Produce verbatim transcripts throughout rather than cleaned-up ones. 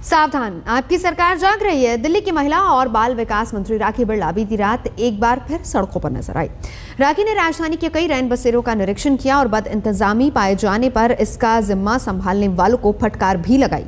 सावधान, आपकी सरकार जाग रही है। दिल्ली की महिला और बाल विकास मंत्री राखी बिरला बीती रात एक बार फिर सड़कों पर नजर आई। राखी ने राजधानी के कई रैन बसेरों का निरीक्षण किया और बद इंतजामी पाए जाने पर इसका जिम्मा संभालने वालों को फटकार भी लगाई।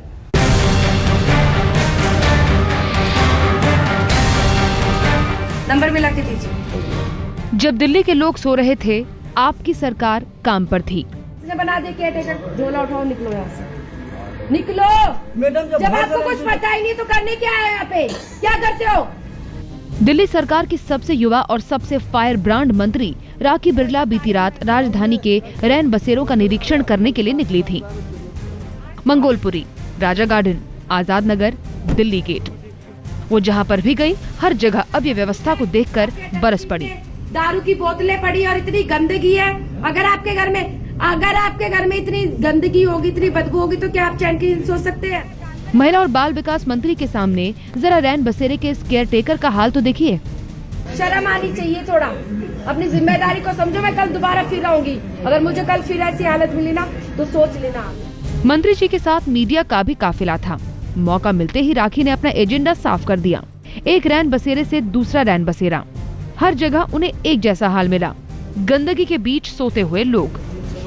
नंबर मिला के दीजिए। जब दिल्ली के लोग सो रहे थे, आपकी सरकार काम पर थी। बना दे केयरटेकर, झोला उठाओ, निकलो यहाँ से, निकलो। मैडम जब, जब आपको कुछ पता ही नहीं तो करने क्या है यहाँ पे, क्या करते हो? दिल्ली सरकार की सबसे युवा और सबसे फायर ब्रांड मंत्री राखी बिरला बीती रात राजधानी के रैन बसेरों का निरीक्षण करने के लिए निकली थी। मंगोलपुरी, राजा गार्डन, आजाद नगर, दिल्ली गेट, वो जहाँ पर भी गई हर जगह अव्यवस्था को देखकर बरस पड़ी। दारू की बोतलें पड़ी और इतनी गंदगी है। अगर आपके घर में अगर आपके घर में इतनी गंदगी होगी, इतनी बदबू होगी, तो क्या आप चैन की नींद सो सकते हैं? महिला और बाल विकास मंत्री के सामने जरा रैन बसेरे के इस केयर टेकर का हाल तो देखिए। शर्म आनी चाहिए थोड़ा, अपनी जिम्मेदारी को समझो। मैं कल दोबारा फिर आऊंगी, अगर मुझे कल फिर ऐसी हालत मिली ना तो सोच लेना। मंत्री जी के साथ मीडिया का भी काफिला था। मौका मिलते ही राखी ने अपना एजेंडा साफ कर दिया। एक रैन बसेरे से दूसरा रैन बसेरा, हर जगह उन्हें एक जैसा हाल मिला, गंदगी के बीच सोते हुए लोग।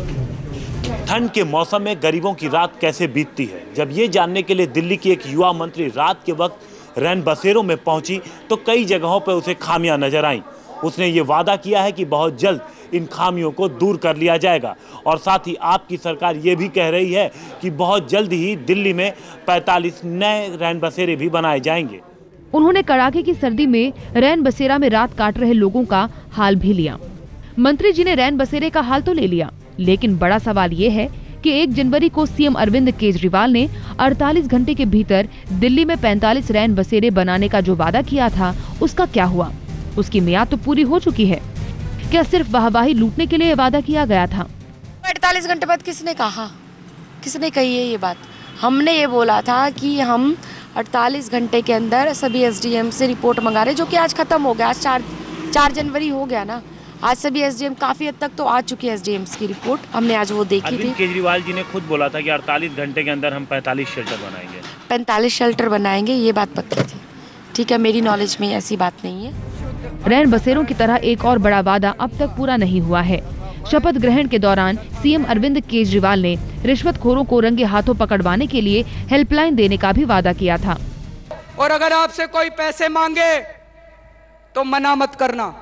ठंड के मौसम में गरीबों की रात कैसे बीतती है, जब ये जानने के लिए दिल्ली की एक युवा मंत्री रात के वक्त रैन बसेरों में पहुंची तो कई जगहों पर उसे खामियां नजर आईं। उसने ये वादा किया है कि बहुत जल्द इन खामियों को दूर कर लिया जाएगा और साथ ही आपकी सरकार ये भी कह रही है कि बहुत जल्द ही दिल्ली में पैंतालीस नए रैन बसेरे भी बनाए जाएंगे। उन्होंने कड़ाके की सर्दी में रैन बसेरा में रात काट रहे लोगों का हाल भी लिया। मंत्री जी ने रैन बसेरे का हाल तो ले लिया, लेकिन बड़ा सवाल ये है कि एक जनवरी को सीएम अरविंद केजरीवाल ने अड़तालीस घंटे के भीतर दिल्ली में पैंतालीस रैन बसेरे बनाने का जो वादा किया था, उसका क्या हुआ? उसकी मियाद तो पूरी हो चुकी है। क्या सिर्फ वाहवाही लूटने के लिए वादा किया गया था? अड़तालीस घंटे बाद किसने कहा, किसने कही है ये बात? हमने ये बोला था कि हम अड़तालीस घंटे के अंदर सभी एसडीएम से रिपोर्ट मंगा रहे, जो कि आज खत्म हो गया। आज चार चार जनवरी हो गया ना। आज सभी एसडीएम काफी हद तक तो आ चुकी है एसडीएम्स की रिपोर्ट, हमने आज वो देखी थी। केजरीवाल जी ने खुद बोला था कि अड़तालीस घंटे के अंदर हम पैंतालीस शेल्टर बनाएंगे। पैंतालीस शेल्टर बनाएंगे, ये बात पक्की थी। ठीक है, मेरी नॉलेज में ऐसी बात नहीं है। रैन बसेरों की तरह एक और बड़ा वादा अब तक पूरा नहीं हुआ है। शपथ ग्रहण के दौरान सीएम अरविंद केजरीवाल ने रिश्वतखोरों को रंगे हाथों पकड़वाने के लिए हेल्पलाइन देने का भी वादा किया था। और अगर आपसे कोई पैसे मांगे तो मना मत करना,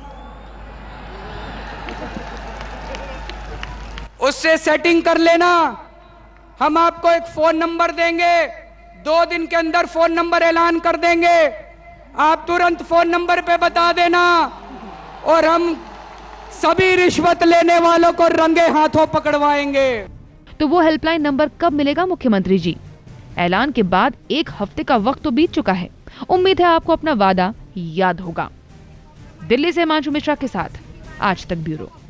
उससे सेटिंग कर लेना। हम आपको एक फोन नंबर देंगे, दो दिन के अंदर फोन नंबर ऐलान कर देंगे, आप तुरंत फोन नंबर पे बता देना और हम सभी रिश्वत लेने वालों को रंगे हाथों पकड़वाएंगे। तो वो हेल्पलाइन नंबर कब मिलेगा मुख्यमंत्री जी? ऐलान के बाद एक हफ्ते का वक्त तो बीत चुका है। उम्मीद है आपको अपना वादा याद होगा। दिल्ली से हिमांशु मिश्रा के साथ आज तक ब्यूरो।